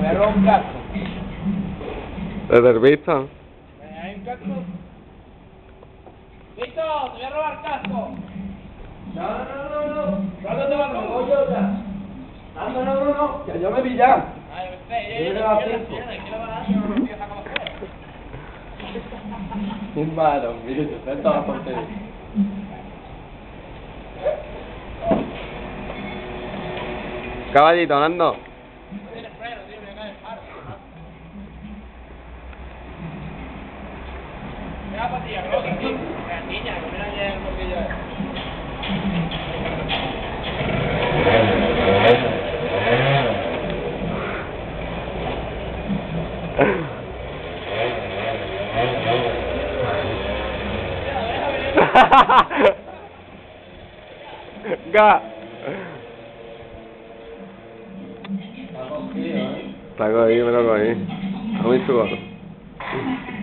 voy a robar un casco. ¿Desde el visto? ¿Hay un casco? ¡Visto! ¡Te voy a robar casco! No. ¿Cuándo te vas a robar? Yo ya. Anda, no. Que yo me vi ya. Ay, yo no hermano, mire, te está toda la portería. Caballito, Nando. Mira patilla roja, tío. La niña, que mira ya el bolsillo. Ga. Está cogido, Está cogido, me lo cogí. A mí su